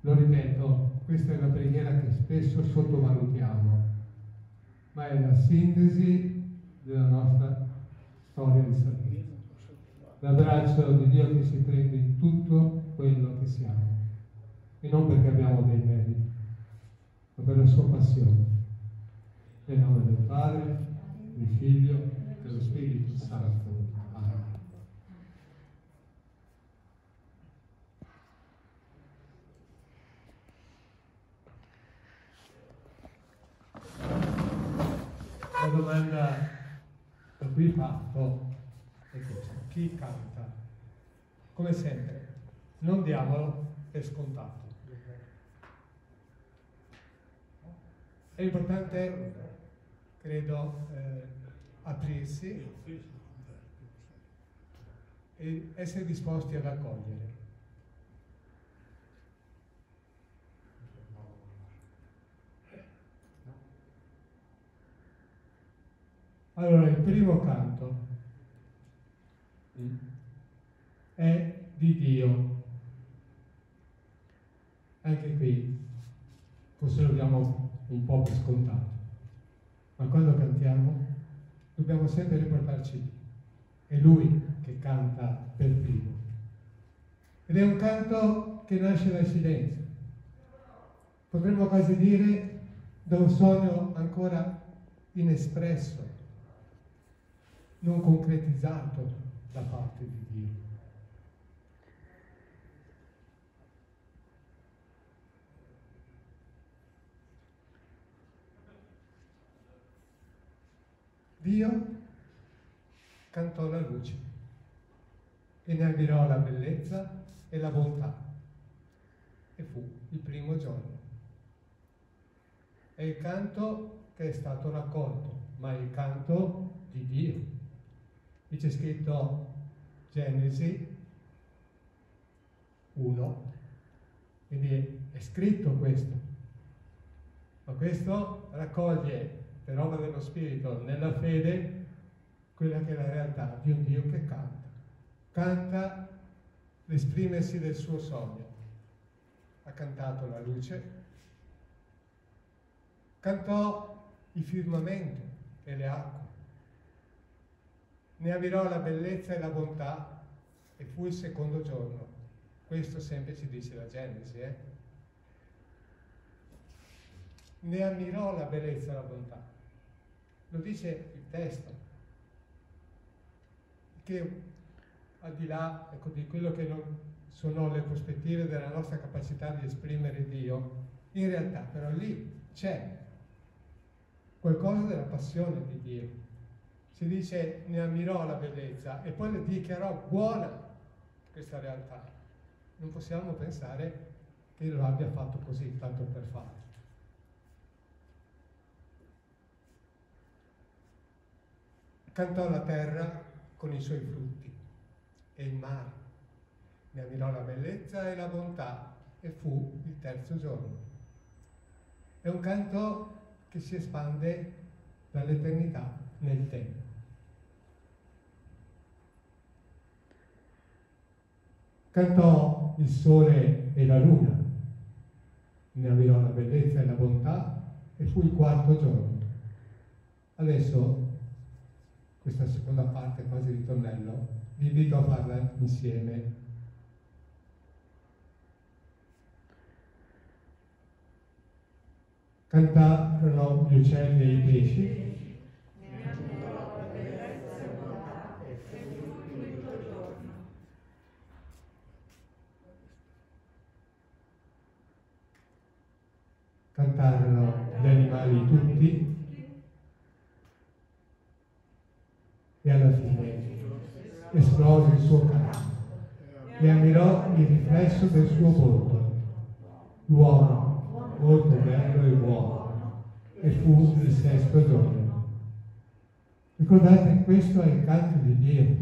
Lo ripeto, questa è una preghiera che spesso sottovalutiamo, ma è la sintesi della nostra storia di salvezza. L'abbraccio di Dio che si prende in tutto quello che siamo, e non perché abbiamo dei meriti, ma per la sua passione. Nel nome del Padre, del Figlio e dello Spirito Santo. Amen. La domanda da cui parto è questa: chi canta? Come sempre, non diamolo per scontato. È importante, credo, aprirsi e essere disposti ad accogliere. Allora, il primo canto è di Dio. Anche qui forse lo diamo un po' per scontato, ma quando cantiamo dobbiamo sempre riportarci lì. È Lui che canta per primo. Ed è un canto che nasce dal silenzio. Potremmo quasi dire da un sogno ancora inespresso, non concretizzato da parte di Dio. Dio cantò la luce e ne ammirò la bellezza e la bontà, e fu il primo giorno. È il canto che è stato raccolto, ma è il canto di Dio. Qui c'è scritto Genesi 1, quindi è scritto questo, ma questo raccoglie per opera dello Spirito nella fede quella che è la realtà di un Dio che canta l'esprimersi del suo sogno. Ha cantato la luce, cantò il firmamento e le acque, ne ammirò la bellezza e la bontà, e fu il secondo giorno. Questo sempre ci dice la Genesi, Ne ammirò la bellezza e la bontà. Lo dice il testo, che al di là, ecco, di quello che non sono le prospettive della nostra capacità di esprimere Dio, in realtà però lì c'è qualcosa della passione di Dio. Si dice ne ammirò la bellezza e poi le dichiarò buona questa realtà. Non possiamo pensare che lo abbia fatto così, tanto per fare. Cantò la terra con i suoi frutti e il mare, ne ammirò la bellezza e la bontà, e fu il terzo giorno. È un canto che si espande dall'eternità nel tempo. Cantò il sole e la luna, ne ammirò la bellezza e la bontà, e fu il quarto giorno. Adesso questa seconda parte, quasi ritornello, vi invito a farla insieme. Cantarono gli uccelli e i pesci, cantarono gli animali tutti, e alla fine esplose il suo canto e ammirò il riflesso del suo volto. L'uomo, molto bello e buono, e fu il sesto giorno. Ricordate, questo è il canto di Dio.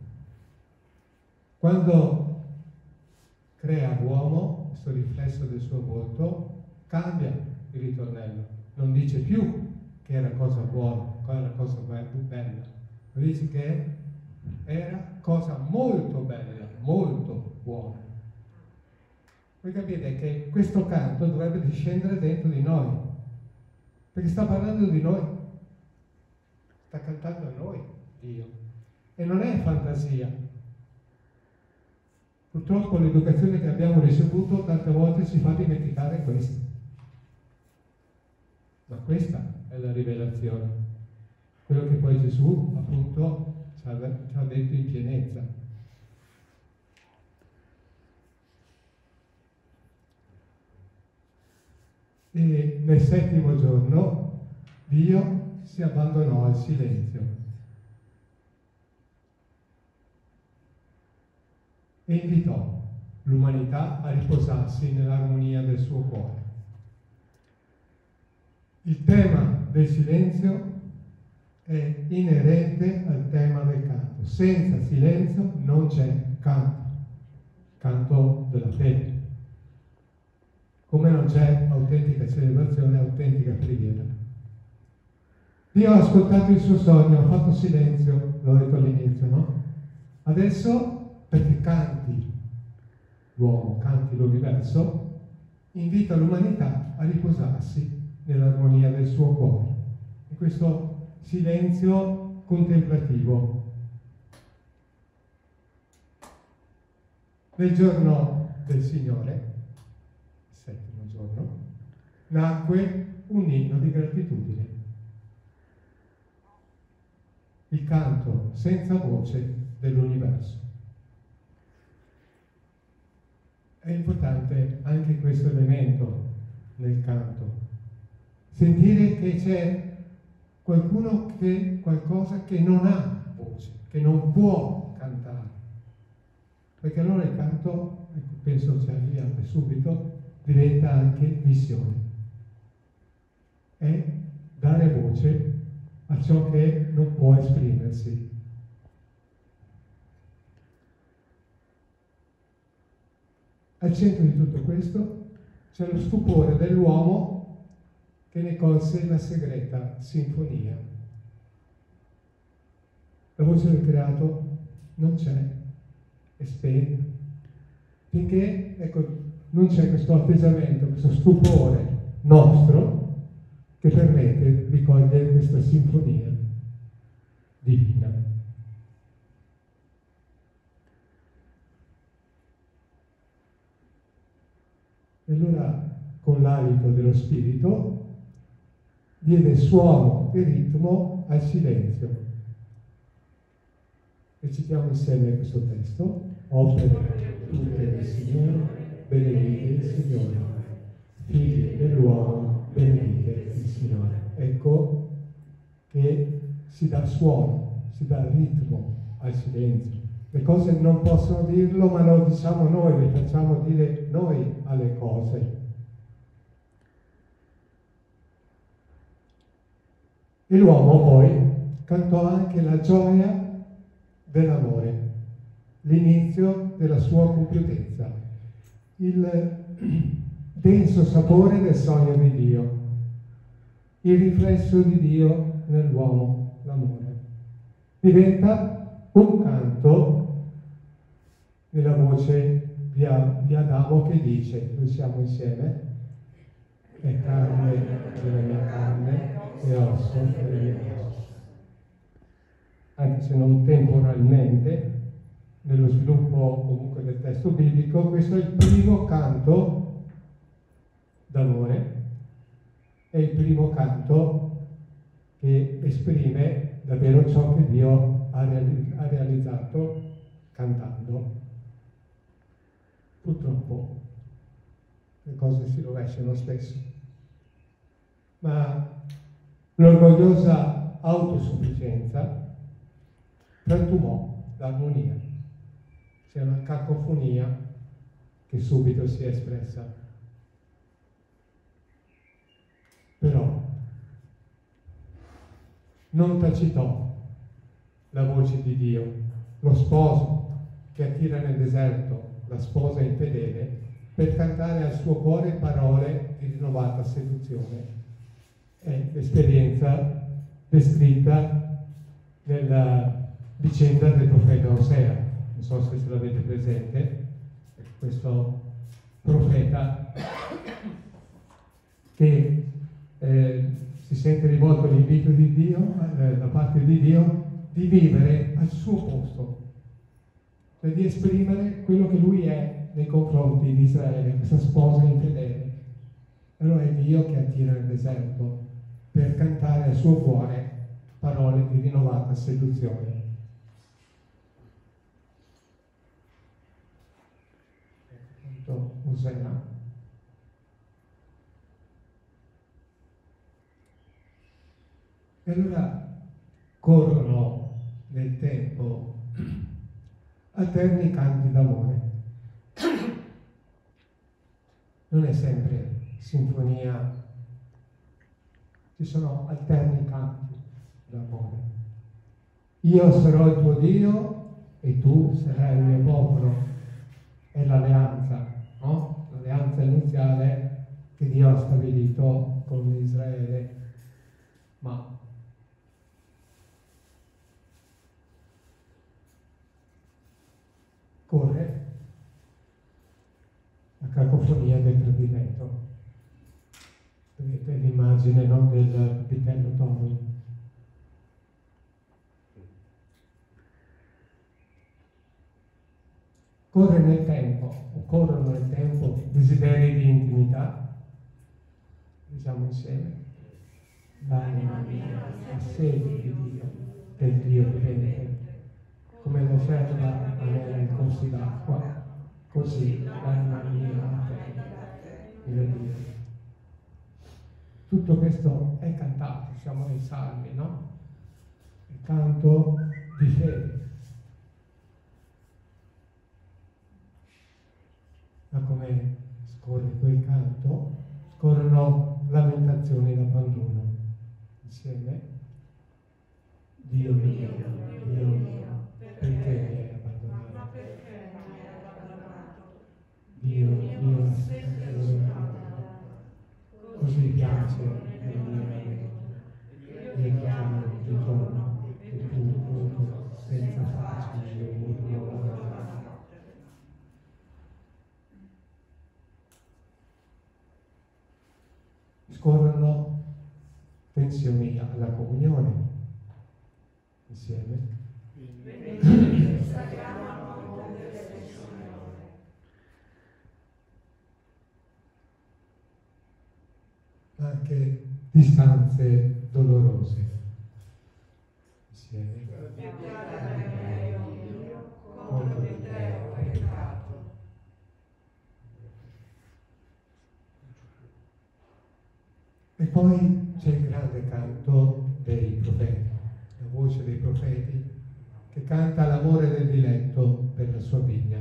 Quando crea l'uomo, questo riflesso del suo volto, cambia il ritornello. Non dice più che era cosa buona, che era cosa bella. Dice che era cosa molto bella, molto buona. Voi capite che questo canto dovrebbe discendere dentro di noi, perché sta parlando di noi, sta cantando a noi Dio, e non è fantasia. Purtroppo l'educazione che abbiamo ricevuto tante volte ci fa dimenticare questo, ma questa è la rivelazione, quello che poi Gesù appunto ci ha detto in pienezza. E nel settimo giorno Dio si abbandonò al silenzio e invitò l'umanità a riposarsi nell'armonia del suo cuore. Il tema del silenzio è inerente al tema del canto. Senza silenzio non c'è canto della fede. Come non c'è autentica celebrazione, autentica preghiera. Dio ha ascoltato il suo sogno, ha fatto silenzio, l'ho detto all'inizio, no? Adesso, perché canti l'uomo, canti l'universo, invita l'umanità a riposarsi nell'armonia del suo cuore, in questo silenzio contemplativo. Nel giorno del Signore, settimo giorno, nacque un inno di gratitudine. Il canto senza voce dell'universo. È importante anche questo elemento nel canto. Sentire che c'è qualcosa che non ha voce, che non può cantare. Perché allora il canto, penso ci arriviamo subito, diventa anche missione. È dare voce a ciò che non può esprimersi. Al centro di tutto questo c'è lo stupore dell'uomo che ne colse la segreta sinfonia. La voce del creato non c'è, è spenta, finché, ecco, non c'è questo atteggiamento, questo stupore nostro che permette di cogliere questa sinfonia divina. E allora, con l'alito dello Spirito, diede suono e ritmo al silenzio. Recitiamo insieme questo testo. Opere tutte del Signore, benedite il Signore. Figli dell'uomo, benedite il Signore. Ecco che si dà suono, si dà ritmo al silenzio. Le cose non possono dirlo, ma lo diciamo noi, le facciamo dire noi alle cose. E l'uomo poi cantò anche la gioia dell'amore, l'inizio della sua compiutezza, il denso sapore del sogno di Dio, il riflesso di Dio nell'uomo, l'amore. Diventa un canto nella voce di Adamo che dice, noi siamo insieme, è carne della mia carne e osso delle mie ossa. Anche se non temporalmente, nello sviluppo comunque del testo biblico, questo è il primo canto d'amore, è il primo canto che esprime davvero ciò che Dio ha realizzato cantando. Purtroppo le cose si rovesciano spesso, ma l'orgogliosa autosufficienza frantumò l'armonia. C'è una cacofonia che subito si è espressa. Però non tacitò la voce di Dio, lo sposo che attira nel deserto la sposa infedele per cantare al suo cuore parole di rinnovata seduzione. È l'esperienza descritta nella vicenda del profeta Osea. Non so se ce l'avete presente, questo profeta che si sente rivolto l'invito di Dio, da parte di Dio, di vivere al suo posto, cioè di esprimere quello che lui è nei confronti di Israele, questa sposa infedele. Allora è Dio che attira nel deserto per cantare al suo cuore parole di rinnovata seduzione. Osea. E allora corrono nel tempo alterni canti d'amore. Non è sempre sinfonia, ci sono alterni canti d'amore. Io sarò il tuo Dio e tu sarai il mio popolo. È l'alleanza, no? L'alleanza iniziale che Dio ha stabilito con Israele. Ma corre la cacofonia del tradimento. Vedete l'immagine, no, del vitello toro. Corre nel tempo, o corrono nel tempo, desideri di intimità. Diciamo insieme. L'anima mia ha sede di Dio, del Dio vivente. Come la serva anela in corsi d'acqua, così l'anima mia attende mio Dio. Tutto questo è cantato, siamo nei salmi, no? Il canto di fede. Ma come scorre quel canto, scorrono lamentazioni d'abbandono. Insieme. Dio mio, Dio mio, perché mi hai abbandonato? Dio mio, così piace nel mio lamento. Io chiamo di giorno e tu muto senza facile io muto la notte. Scorrono tensioni alla comunione insieme. Anche distanze dolorose insieme. Contro di te ho peccato. E poi c'è il grande canto dei profeti, la voce dei profeti che canta l'amore del diletto per la sua vigna.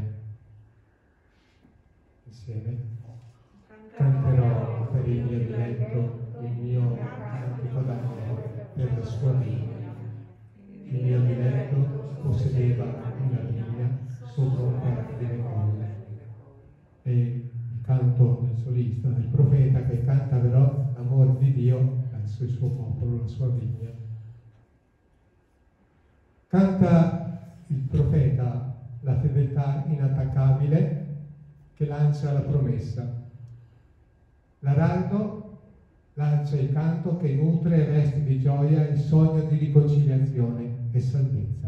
Insieme. Canterò per il mio diletto il mio cantico d'amore per la sua vigna. Il mio diletto possedeva una vigna sopra un fertile colle. E il canto del solista, del profeta, che canta però l'amore di Dio verso il suo popolo, la sua vigna. Canta il profeta la fedeltà inattaccabile che lancia la promessa. L'araldo lancia il canto che nutre e veste di gioia il sogno di riconciliazione e salvezza.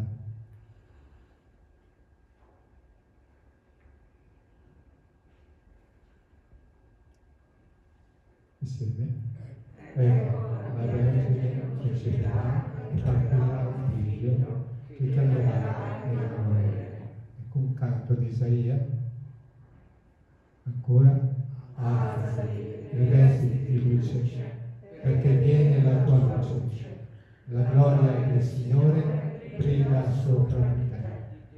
Insieme. La Vergine concepirà e partirà un figlio che chiamerà Emanuele. Ecco un canto di Isaia. Ancora. Alzati, rivestiti di luce, perché viene la tua luce. La gloria del Signore brilla sopra di te.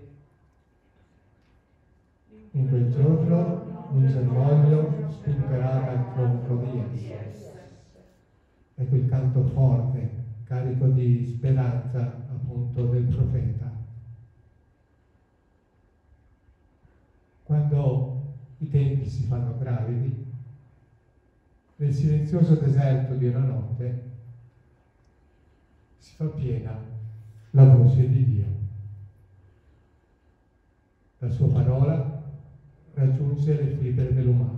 In quel giorno un germoglio spunterà dal tronco di esso. Ecco il canto forte, carico di speranza, appunto, del profeta. Quando i tempi si fanno gravidi, nel silenzioso deserto di una notte si fa piena la voce di Dio. La sua parola raggiunge le fibre dell'umano.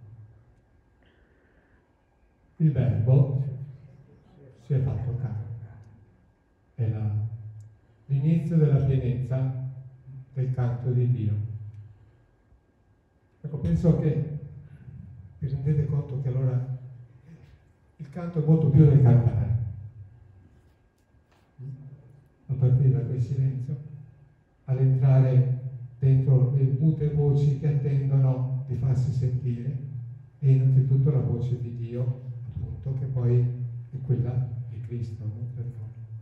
Il Verbo si è fatto carne. È l'inizio della pienezza del canto di Dio. Ecco, penso che vi rendete conto che allora il canto è molto più del cantare. A partire da quel silenzio, all'entrare dentro le mute voci che attendono di farsi sentire, e innanzitutto la voce di Dio, appunto, che poi è quella di Cristo, no? Per noi.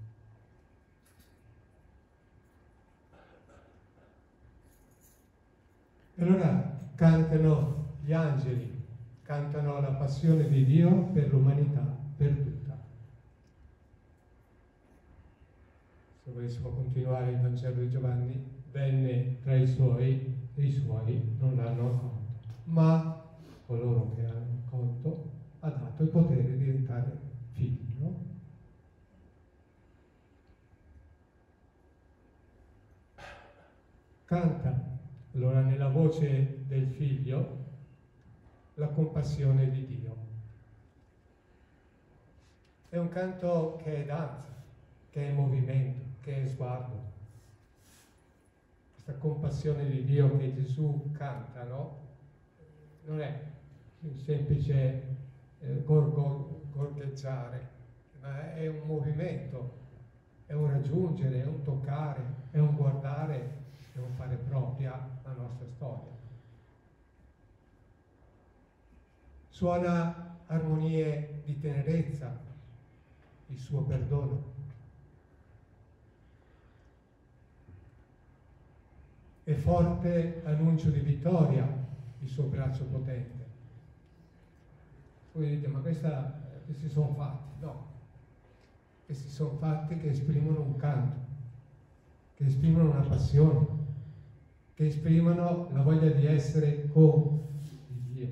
E allora cantano gli angeli, cantano la passione di Dio per l'umanità perduta. Se volessimo continuare il Vangelo di Giovanni, venne tra i suoi e i suoi non l'hanno accolto, ma coloro che hanno accolto ha dato il potere di diventare figli, no? Canta allora nella voce del figlio la compassione di Dio. È un canto che è danza, che è movimento, che è sguardo. Questa compassione di Dio che Gesù canta, no? Non è un semplice gorgheggiare, ma è un movimento, è un raggiungere, è un toccare, è un guardare, è un fare propria la nostra storia. Suona armonie di tenerezza, il suo perdono. È forte annuncio di vittoria, il suo braccio potente. Voi dite, ma questi sono fatti? No, questi sono fatti che esprimono un canto, che esprimono una passione, che esprimono la voglia di essere con Dio.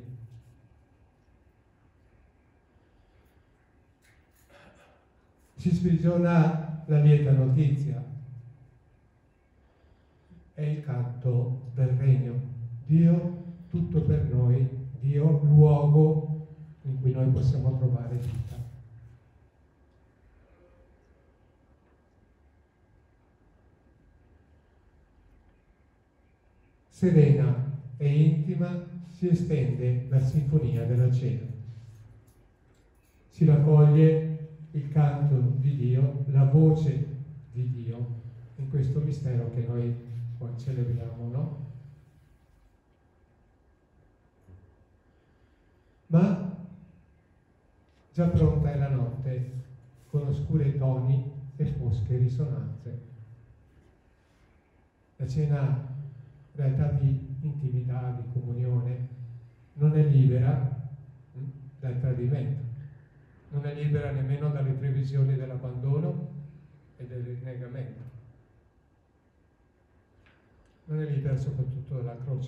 Si sprigiona la lieta notizia. È il canto del regno. Dio tutto per noi, Dio luogo in cui noi possiamo trovare vita. Serena e intima si estende la sinfonia della cena. Si raccoglie il canto di Dio, la voce di Dio in questo mistero che noi poi celebriamo, no? Ma già pronta è la notte, con oscuri toni e fosche risonanze. La cena, in realtà di intimità, di comunione, non è libera dal tradimento, non è libera nemmeno dalle previsioni dell'abbandono e del rinnegamento, non è libera soprattutto dalla croce.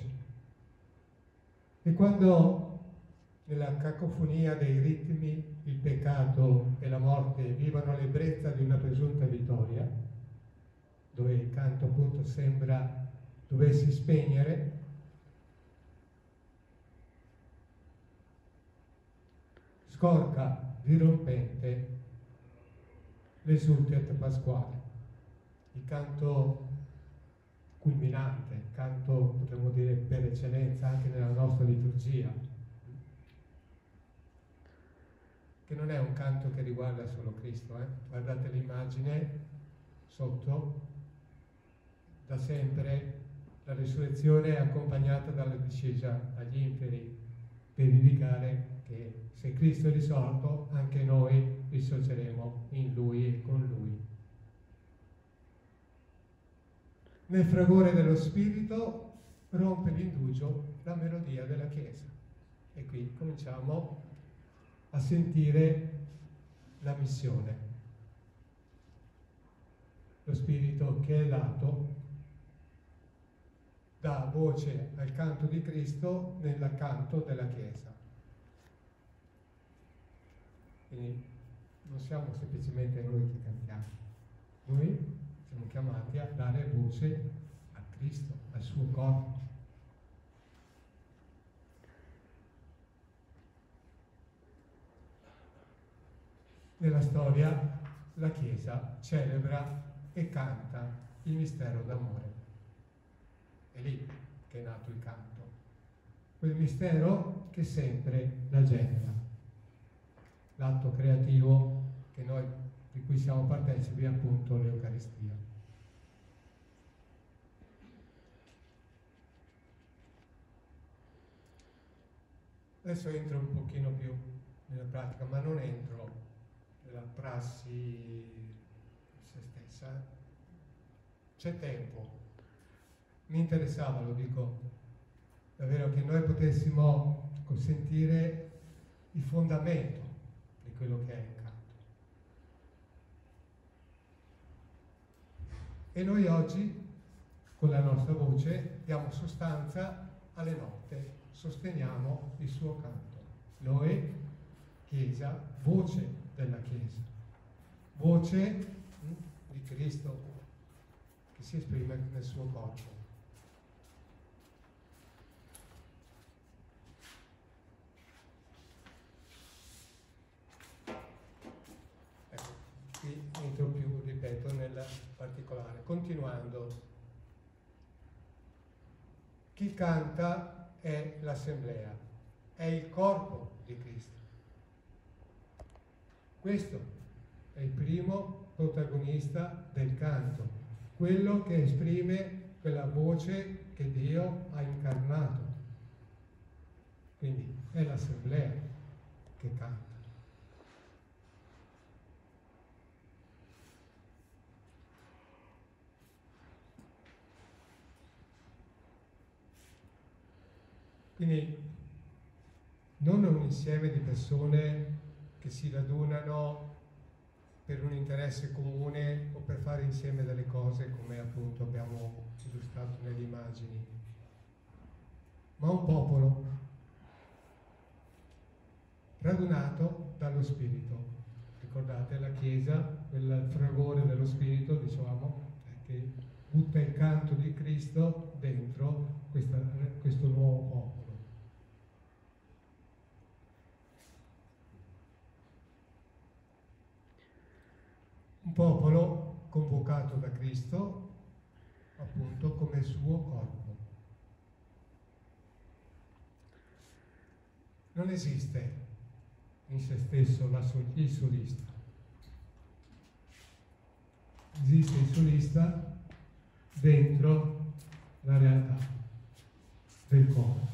E quando nella cacofonia dei ritmi il peccato e la morte vivono l'ebbrezza di una presunta vittoria, dove il canto appunto sembra doversi spegnere, scorca dirompente l'esultet pasquale, il canto culminante, il canto, potremmo dire, per eccellenza anche nella nostra liturgia, che non è un canto che riguarda solo Cristo, Guardate l'immagine sotto, da sempre la risurrezione è accompagnata dalla discesa agli inferi, per indicare che se Cristo è risorto, anche noi risorgeremo in Lui e con Lui. Nel fragore dello Spirito rompe l'indugio la melodia della Chiesa. E qui cominciamo a sentire la missione. Lo Spirito che è dato dà voce al canto di Cristo nel canto della Chiesa. Quindi non siamo semplicemente noi che cantiamo, noi siamo chiamati a dare voce a Cristo, al suo corpo. nella storia la Chiesa celebra e canta il mistero d'amore. È lì che è nato il canto, quel mistero che sempre la genera, l'atto creativo che noi, di cui siamo partecipi, è appunto l'Eucaristia. Adesso entro un pochino più nella pratica, ma non entro nella prassi se stessa. C'è tempo. Mi interessava, lo dico davvero, che noi potessimo sentire il fondamento di quello che è il canto. E noi oggi, con la nostra voce, diamo sostanza alle note, sosteniamo il suo canto. Noi, Chiesa, voce della Chiesa, voce di Cristo che si esprime nel suo corpo. Ecco, qui entro più, ripeto, nel particolare. Continuando, chi canta è l'assemblea, è il corpo di Cristo. Questo è il primo protagonista del canto, quello che esprime quella voce che Dio ha incarnato. Quindi è l'assemblea che canta. Quindi non è un insieme di persone che si radunano per un interesse comune o per fare insieme delle cose come appunto abbiamo illustrato nelle immagini, ma un popolo radunato dallo Spirito. Ricordate, la Chiesa, quel fragore dello Spirito, diciamo, che butta il canto di Cristo dentro questo nuovo popolo. Un popolo convocato da Cristo appunto come suo corpo. Non esiste in se stesso il solista. Esiste il solista dentro la realtà del coro.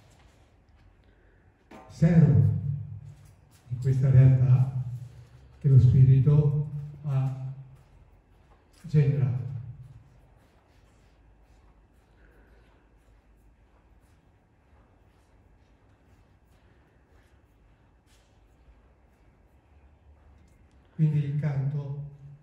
Serve di questa realtà che lo Spirito ha generato. Quindi il canto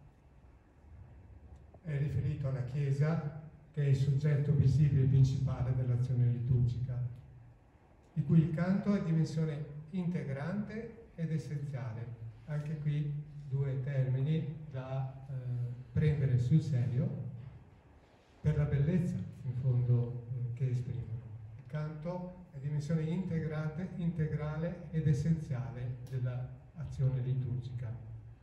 è riferito alla Chiesa, che è il soggetto visibile principale dell'azione liturgica, di cui il canto è dimensione integrante ed essenziale. Anche qui due termini da prendere sul serio per la bellezza, in fondo, che esprimono. Il canto è dimensione integrale ed essenziale dell'azione liturgica.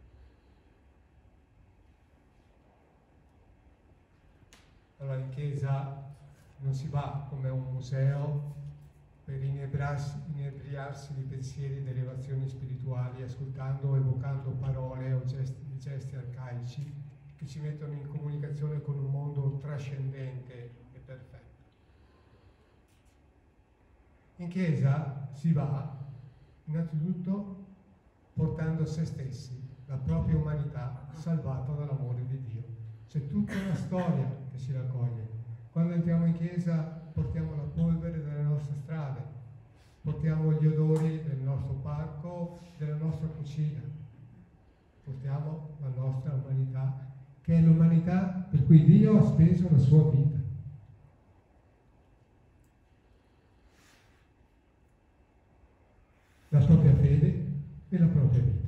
Allora, in chiesa non si va come a un museo per inebriarsi di pensieri e derivazioni spirituali, ascoltando o evocando parole o gesti arcaici che ci mettono in comunicazione con un mondo trascendente e perfetto. In chiesa si va innanzitutto portando se stessi, la propria umanità salvata dall'amore di Dio. C'è tutta una storia che si raccoglie. Quando entriamo in chiesa portiamo la polvere delle nostre strade, portiamo gli odori del nostro parco, della nostra cucina, portiamo la nostra umanità, che è l'umanità per cui Dio ha speso la sua vita. La propria fede e la propria vita.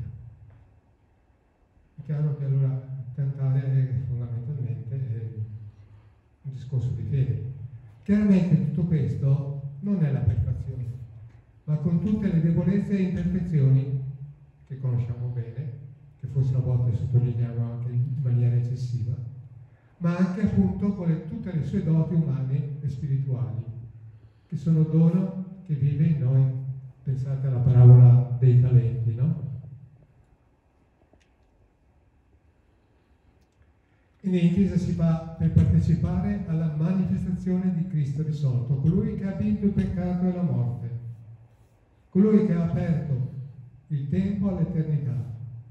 È chiaro che allora cantare fondamentalmente è un discorso di fede. Chiaramente tutto questo non è la perfezione, ma con tutte le debolezze e imperfezioni che conosciamo bene, che forse a volte sottolineiamo anche in maniera eccessiva, ma anche appunto con tutte le sue doti umane e spirituali, che sono dono che vive in noi. Pensate alla parabola dei talenti, no? Quindi in Chiesa si va per partecipare alla manifestazione di Cristo risorto, colui che ha vinto il peccato e la morte, colui che ha aperto il tempo all'eternità.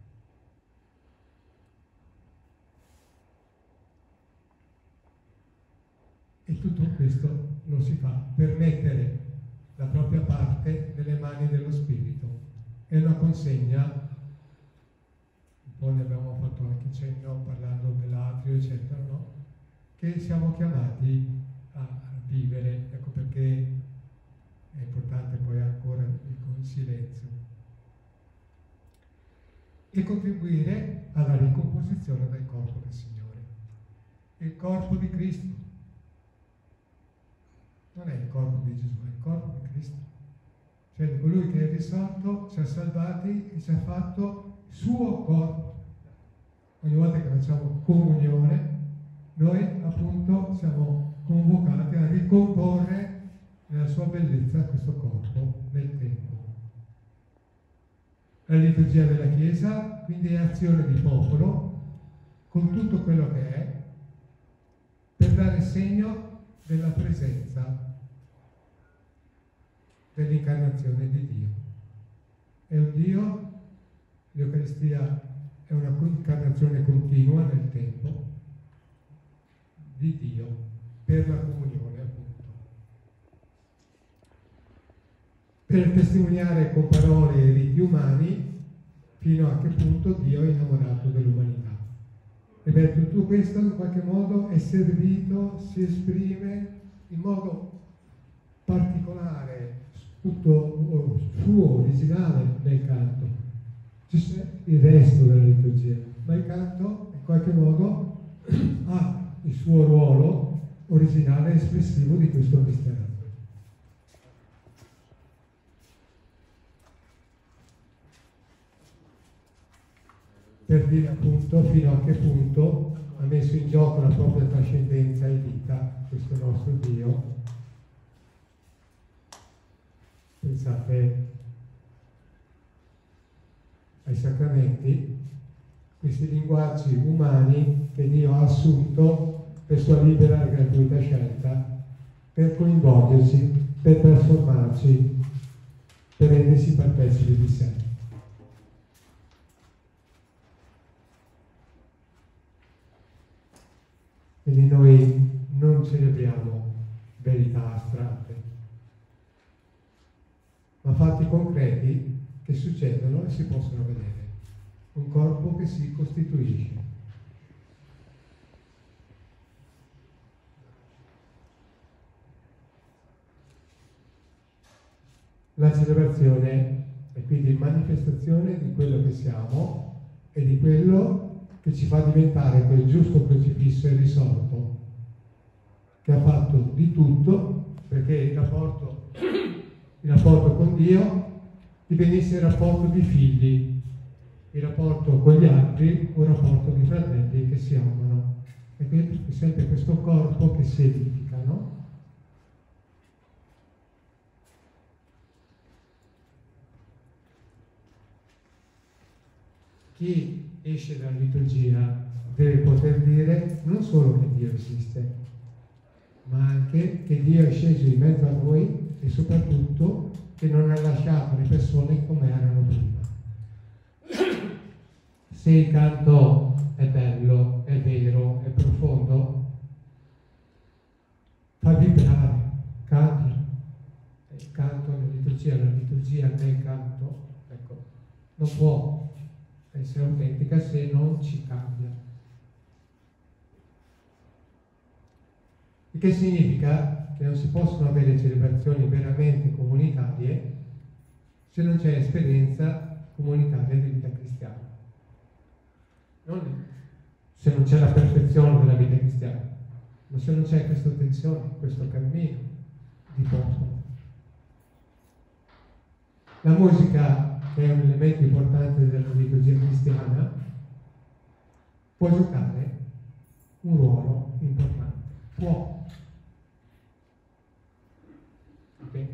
E tutto questo lo si fa per mettere la propria parte nelle mani dello Spirito. È una consegna, un po' ne abbiamo fatto anche cenno parlando dell'atrio, eccetera, no? Che siamo chiamati a vivere, ecco perché è importante poi ancora il silenzio. E contribuire alla ricomposizione del corpo del Signore. Il corpo di Cristo. Non è il corpo di Gesù, è il corpo di Cristo. Cioè di colui che è risorto, ci ha salvati e ci ha fatto il suo corpo. Ogni volta che facciamo comunione, noi appunto siamo convocati a ricomporre nella sua bellezza questo corpo nel tempo. La liturgia della Chiesa quindi è azione di popolo con tutto quello che è per dare segno della presenza dell'incarnazione di Dio. È un Dio, l'Eucaristia è una incarnazione continua nel tempo di Dio per la comunione, appunto. Per testimoniare con parole e riti umani fino a che punto Dio è innamorato dell'umanità. E per tutto questo in qualche modo è servito, si esprime in modo particolare, tutto suo, originale nel canto. C'è il resto della liturgia, ma il canto in qualche modo ha il suo ruolo originale e espressivo di questo mistero. Per dire appunto fino a che punto ha messo in gioco la propria trascendenza e vita questo nostro Dio. Pensate ai sacramenti, questi linguaggi umani che Dio ha assunto per sua libera e gratuita scelta, per coinvolgerci, per trasformarci, per rendersi partecipi di sé. Quindi noi non celebriamo verità astratte, ma fatti concreti che succedono e si possono vedere. Un corpo che si costituisce. La celebrazione è quindi manifestazione di quello che siamo e di quello che ci fa diventare quel giusto crocifisso e risorto, che ha fatto di tutto perché il rapporto con Dio divenisse il rapporto di figli, il rapporto con gli altri, un rapporto di fratelli che si amano. E quindi è sempre questo corpo che si edifica, no? Chi esce dalla liturgia deve poter dire non solo che Dio esiste, ma anche che Dio è sceso in mezzo a noi e soprattutto che non ha lasciato le persone come erano prima. Se il canto è bello, è vero, è profondo, fa vibrare, cambia. Il canto la liturgia nel canto, ecco, non può essere autentica se non ci cambia. Il che significa che non si possono avere celebrazioni veramente comunitarie se non c'è esperienza comunitaria di vita cristiana. Non se non c'è la perfezione della vita cristiana, ma se non c'è questa tensione, questo cammino di popolo. La musica che è un elemento importante della liturgia cristiana, può giocare un ruolo importante. Può. Ok?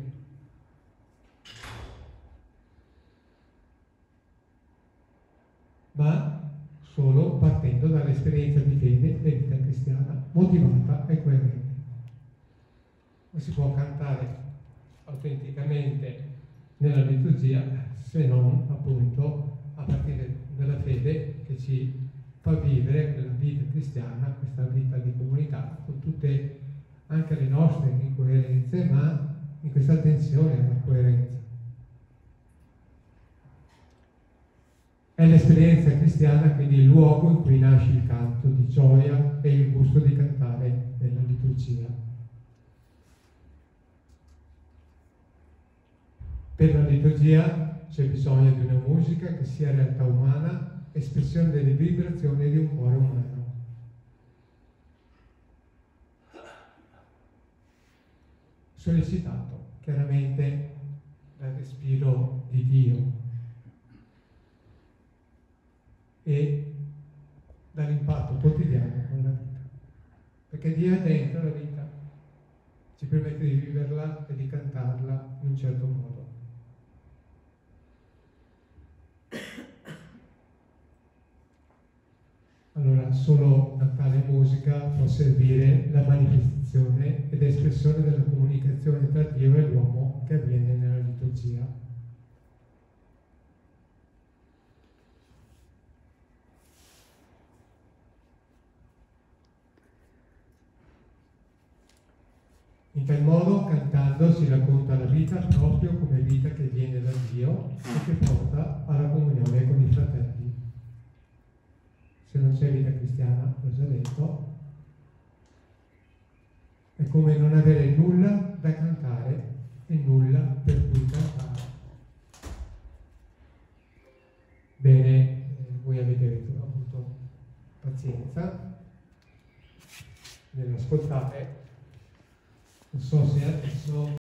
Ma solo partendo dall'esperienza di fede e vita cristiana motivata e coerente. Non si può cantare autenticamente nella liturgia se non appunto a partire dalla fede che ci fa vivere quella vita cristiana, questa vita di comunità, con tutte anche le nostre incoerenze, ma in questa attenzione alla coerenza. È l'esperienza cristiana, quindi il luogo in cui nasce il canto di gioia e il gusto di cantare nella liturgia. Per la liturgia c'è bisogno di una musica che sia realtà umana, espressione delle vibrazioni di un cuore umano. Sollecitato chiaramente dal respiro di Dio e dall'impatto quotidiano con la vita, perché Dio è dentro la vita, ci permette di viverla e di cantarla in un certo modo. Allora, solo da tale musica può servire la manifestazione ed espressione della comunicazione tra Dio e l'uomo che avviene nella liturgia. In tal modo, cantando, si racconta la vita proprio come vita che viene da Dio e che porta alla comunione con i fratelli. Se non c'è vita cristiana, l'ho già detto, è come non avere nulla da cantare e nulla per cui cantare. Bene, voi avete avuto pazienza nell'ascoltare. Non so se adesso